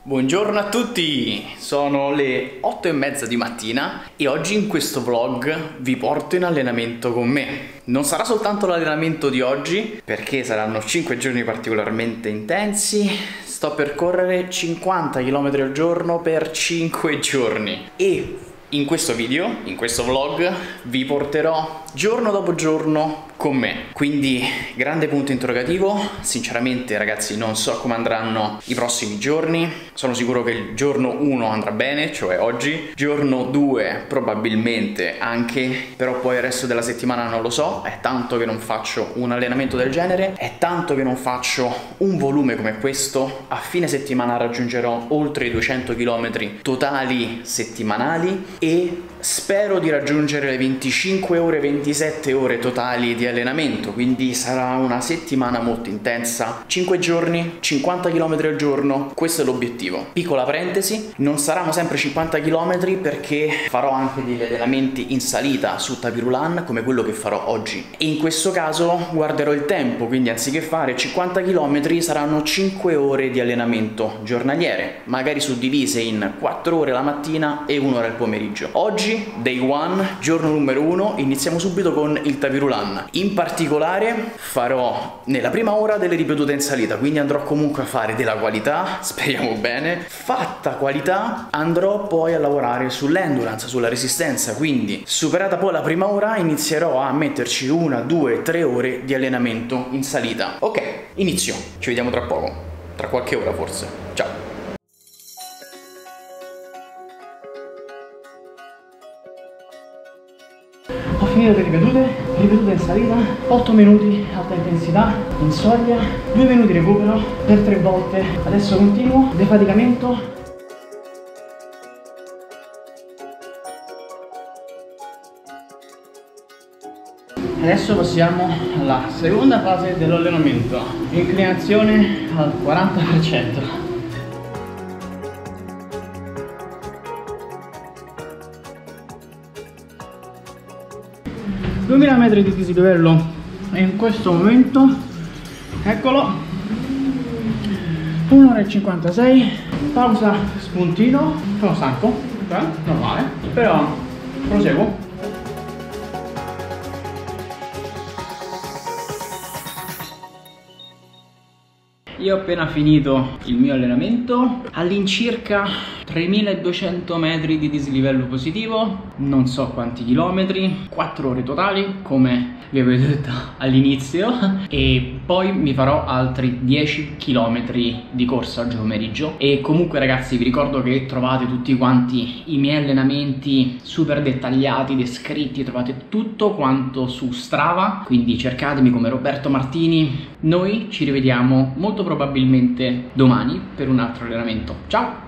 Buongiorno a tutti, sono le 8:30 di mattina e oggi in questo vlog vi porto in allenamento con me. Non sarà soltanto l'allenamento di oggi, perché saranno 5 giorni particolarmente intensi. Sto per correre 50 km al giorno per 5 giorni e in questo video, in questo vlog, vi porterò giorno dopo giorno con me. Quindi grande punto interrogativo. Sinceramente ragazzi non so come andranno i prossimi giorni. Sono sicuro che il giorno 1 andrà bene, cioè oggi. Giorno 2 probabilmente anche, però poi il resto della settimana non lo so. È tanto che non faccio un allenamento del genere, è tanto che non faccio un volume come questo. A fine settimana raggiungerò oltre i 200 km totali settimanali e spero di raggiungere le 25 ore, 27 ore totali di allenamento, quindi sarà una settimana molto intensa. 5 giorni, 50 km al giorno, questo è l'obiettivo. Piccola parentesi, non saranno sempre 50 km perché farò anche degli allenamenti in salita su tapirulan come quello che farò oggi. E in questo caso guarderò il tempo, quindi anziché fare 50 km saranno 5 ore di allenamento giornaliere, magari suddivise in 4 ore la mattina e 1 ora il pomeriggio. Oggi, day one, giorno numero 1, iniziamo subito con il tapirulan. In particolare farò nella prima ora delle ripetute in salita, quindi andrò comunque a fare della qualità, speriamo bene. Fatta qualità andrò poi a lavorare sull'endurance, sulla resistenza, quindi superata poi la prima ora inizierò a metterci 1, 2, 3 ore di allenamento in salita. Ok, inizio, ci vediamo tra poco, tra qualche ora forse. Ciao! Ho finito le ripetute in salita, 8 minuti alta intensità, in soglia, 2 minuti recupero per 3 volte, adesso continuo, defaticamento. Adesso passiamo alla seconda fase dell'allenamento, inclinazione al 40%. 2000 metri di dislivello in questo momento, eccolo, 1 ora e 56, pausa spuntino, sono stanco, normale, però proseguo. Io ho appena finito il mio allenamento, all'incirca 3200 metri di dislivello positivo, non so quanti chilometri, 4 ore totali come vi avevo detto all'inizio, e poi mi farò altri 10 km di corsa oggi pomeriggio. E comunque ragazzi vi ricordo che trovate tutti quanti i miei allenamenti super dettagliati, descritti, trovate tutto quanto su Strava, quindi cercatemi come Roberto Martini. Noi ci rivediamo molto probabilmente domani per un altro allenamento. Ciao!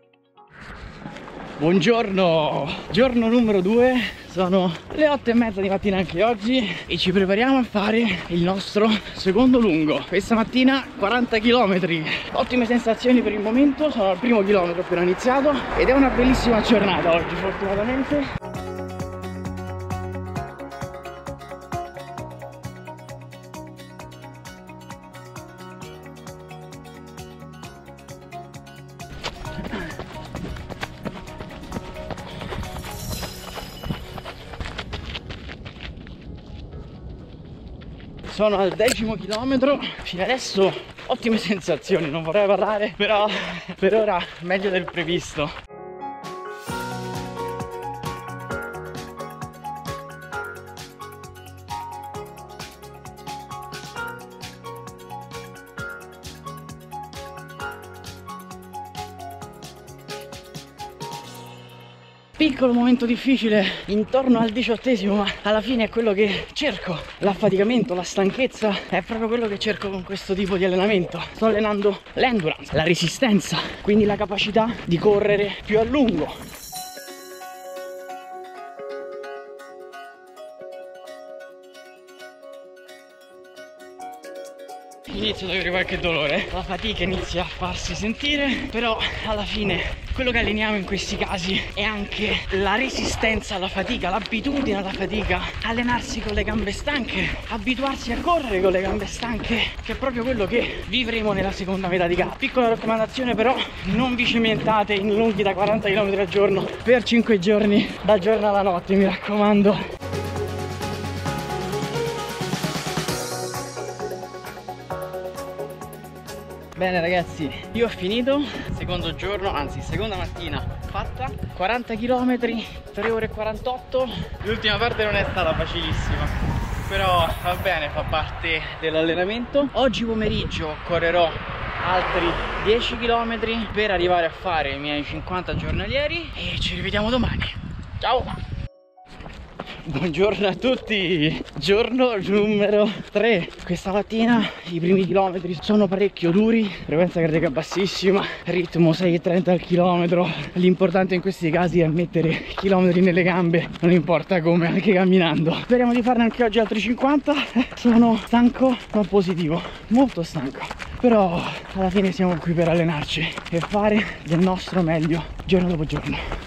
Buongiorno, giorno numero 2, sono le 8:30 di mattina anche oggi e ci prepariamo a fare il nostro secondo lungo. Questa mattina 40 km, ottime sensazioni per il momento, sono al primo chilometro appena iniziato ed è una bellissima giornata oggi fortunatamente. Sono al 10° chilometro, fino adesso ottime sensazioni, non vorrei parlare, però per ora meglio del previsto. Piccolo momento difficile intorno al 18°, ma alla fine è quello che cerco. L'affaticamento, la stanchezza è proprio quello che cerco con questo tipo di allenamento. Sto allenando l'endurance, la resistenza, quindi la capacità di correre più a lungo. inizio ad avere qualche dolore, la fatica inizia a farsi sentire, però alla fine quello che alleniamo in questi casi è anche la resistenza alla fatica, l'abitudine alla fatica, allenarsi con le gambe stanche, abituarsi a correre con le gambe stanche, che è proprio quello che vivremo nella seconda metà di gara. Piccola raccomandazione però, non vi cimentate in lunghi da 40 km al giorno per 5 giorni, dal giorno alla notte, mi raccomando. Bene ragazzi, io ho finito, secondo giorno, anzi seconda mattina fatta, 40 km, 3 ore e 48, l'ultima parte non è stata facilissima, però va bene, fa parte dell'allenamento. Oggi pomeriggio correrò altri 10 km per arrivare a fare i miei 50 giornalieri e ci rivediamo domani. Ciao! Buongiorno a tutti, giorno numero 3. Questa mattina i primi chilometri sono parecchio duri, frequenza cardiaca bassissima, ritmo 6,30 al chilometro. L'importante in questi casi è mettere chilometri nelle gambe, non importa come, anche camminando. Speriamo di farne anche oggi altri 50. Sono stanco ma positivo, molto stanco, però alla fine siamo qui per allenarci e fare del nostro meglio giorno dopo giorno.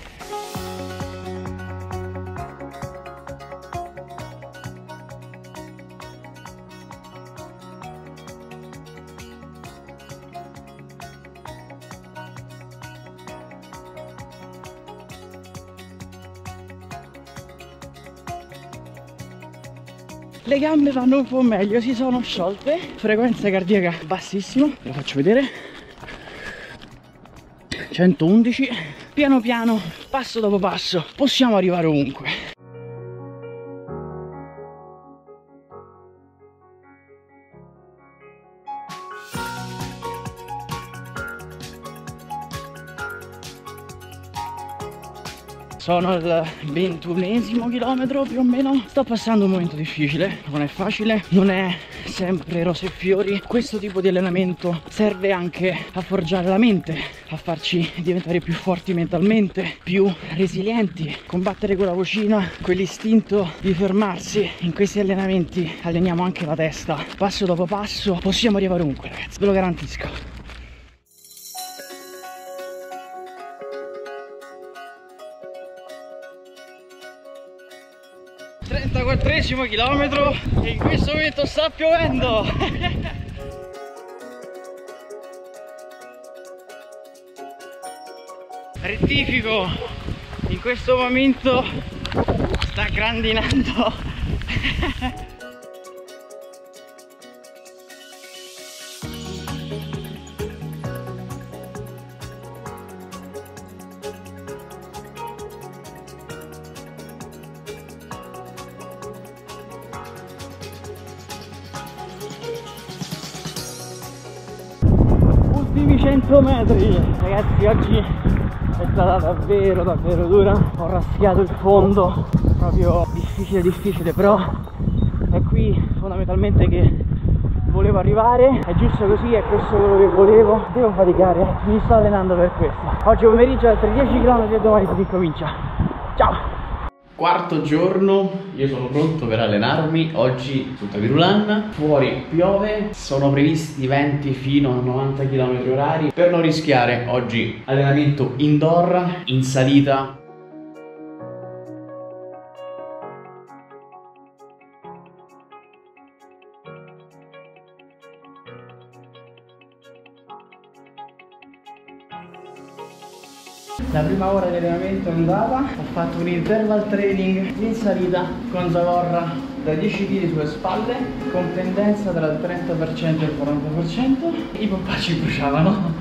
Le gambe vanno un po' meglio, si sono sciolte, frequenza cardiaca bassissima, ve lo faccio vedere, 111, piano piano, passo dopo passo, possiamo arrivare ovunque. Sono al 21esimo chilometro più o meno. Sto passando un momento difficile, non è facile, non è sempre rose e fiori. Questo tipo di allenamento serve anche a forgiare la mente, a farci diventare più forti mentalmente, più resilienti, combattere quella vocina, quell'istinto di fermarsi. In questi allenamenti alleniamo anche la testa, passo dopo passo possiamo arrivare ovunque ragazzi, ve lo garantisco. 34esimo chilometro e in questo momento sta piovendo. Rettifico, in questo momento sta grandinando. Ultimi 100 metri ragazzi, oggi è stata davvero dura, ho raschiato il fondo, proprio difficile, però è qui fondamentalmente che volevo arrivare, è giusto così, è questo quello che volevo, devo faticare, mi sto allenando per questo. Oggi pomeriggio altri 10 km e domani si ricomincia. Ciao! Quarto giorno, io sono pronto per allenarmi, oggi tutta Virulan, fuori piove, sono previsti venti fino a 90 km/h. Per non rischiare, oggi allenamento indoor, in salita. La prima ora di allenamento è andata, ho fatto un interval training in salita con zavorra da 10 kg sulle spalle, con pendenza tra il 30% e il 40%, i pompacci bruciavano.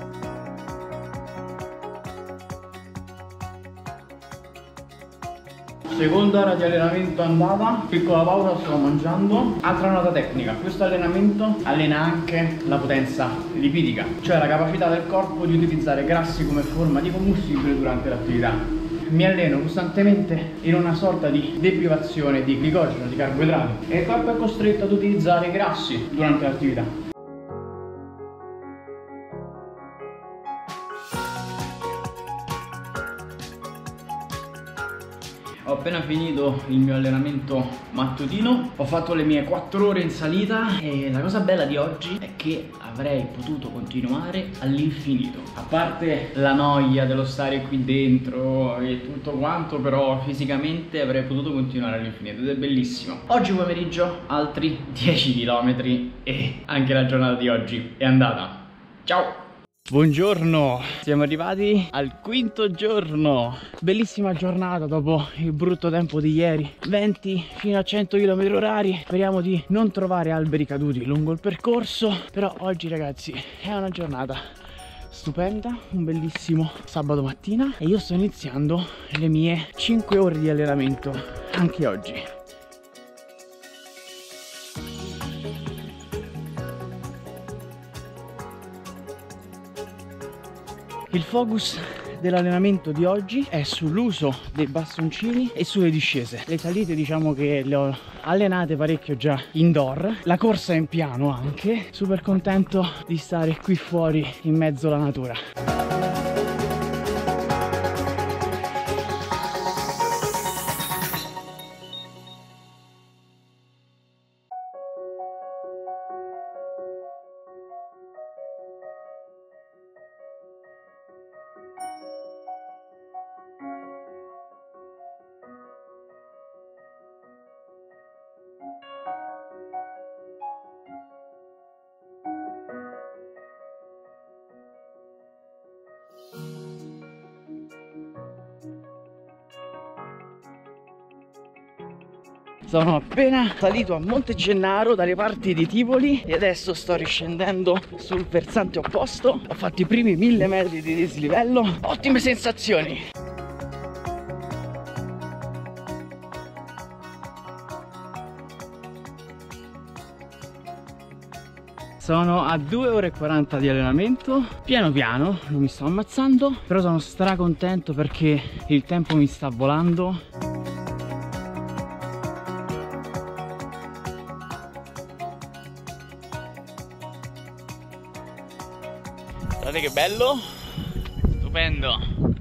Seconda ora di allenamento andata, piccola pausa, sto mangiando. Altra nota tecnica, questo allenamento allena anche la potenza lipidica, cioè la capacità del corpo di utilizzare grassi come forma di combustibile durante l'attività. Mi alleno costantemente in una sorta di deprivazione di glicogeno, di carboidrati, e il corpo è costretto ad utilizzare grassi durante l'attività. Ho appena finito il mio allenamento mattutino, ho fatto le mie 4 ore in salita e la cosa bella di oggi è che avrei potuto continuare all'infinito. A parte la noia dello stare qui dentro e tutto quanto, però fisicamente avrei potuto continuare all'infinito ed è bellissimo. Oggi pomeriggio altri 10 km e anche la giornata di oggi è andata. Ciao! Buongiorno, siamo arrivati al 5° giorno. Bellissima giornata dopo il brutto tempo di ieri. Venti fino a 100 km/h. Speriamo di non trovare alberi caduti lungo il percorso. Però oggi ragazzi è una giornata stupenda, un bellissimo sabato mattina e io sto iniziando le mie 5 ore di allenamento anche oggi. Il focus dell'allenamento di oggi è sull'uso dei bastoncini e sulle discese. Le salite diciamo che le ho allenate parecchio già indoor, la corsa è in piano anche, super contento di stare qui fuori in mezzo alla natura. Sono appena salito a Monte Gennaro dalle parti di Tivoli e adesso sto riscendendo sul versante opposto. Ho fatto i primi 1000 metri di dislivello, ottime sensazioni. Sono a 2 ore e 40 di allenamento, piano piano, non mi sto ammazzando, però sono stracontento perché il tempo mi sta volando. Guardate che bello, stupendo.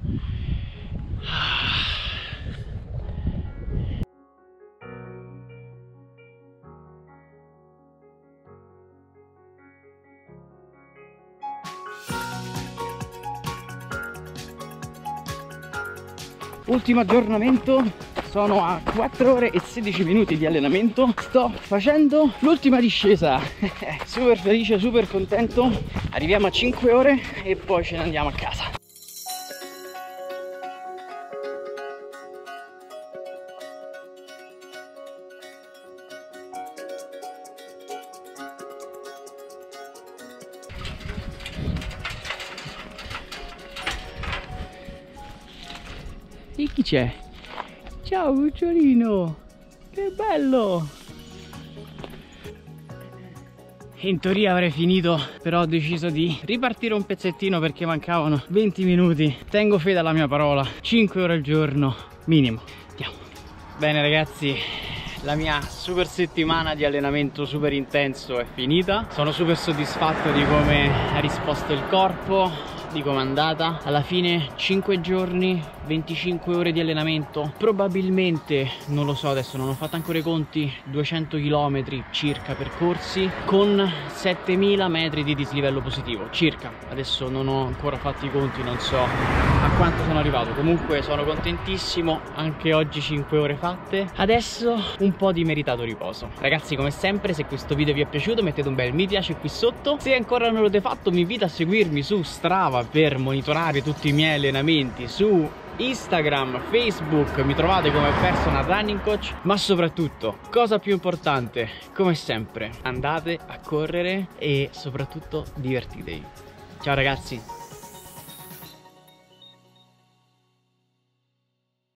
Ultimo aggiornamento, sono a 4 ore e 16 minuti di allenamento, sto facendo l'ultima discesa, super felice, super contento, arriviamo a 5 ore e poi ce ne andiamo a casa. E chi c'è? Ciao cucciolino, che bello! In teoria avrei finito, però ho deciso di ripartire un pezzettino perché mancavano 20 minuti. Tengo fede alla mia parola, 5 ore al giorno minimo. Andiamo. Bene ragazzi, la mia super settimana di allenamento super intenso è finita. Sono super soddisfatto di come ha risposto il corpo, di come è andata. Alla fine 5 giorni, 25 ore di allenamento, probabilmente, non lo so adesso, non ho fatto ancora i conti, 200 km circa percorsi con 7000 metri di dislivello positivo circa. Adesso non ho ancora fatto i conti, non so a quanto sono arrivato. Comunque sono contentissimo, anche oggi 5 ore fatte. Adesso un po' di meritato riposo. Ragazzi, come sempre, se questo video vi è piaciuto mettete un bel mi piace qui sotto. Se ancora non l'avete fatto vi invito a seguirmi su Strava per monitorare tutti i miei allenamenti, su Instagram, Facebook mi trovate come personal running coach, ma soprattutto, cosa più importante, come sempre, andate a correre e soprattutto divertitevi. Ciao ragazzi!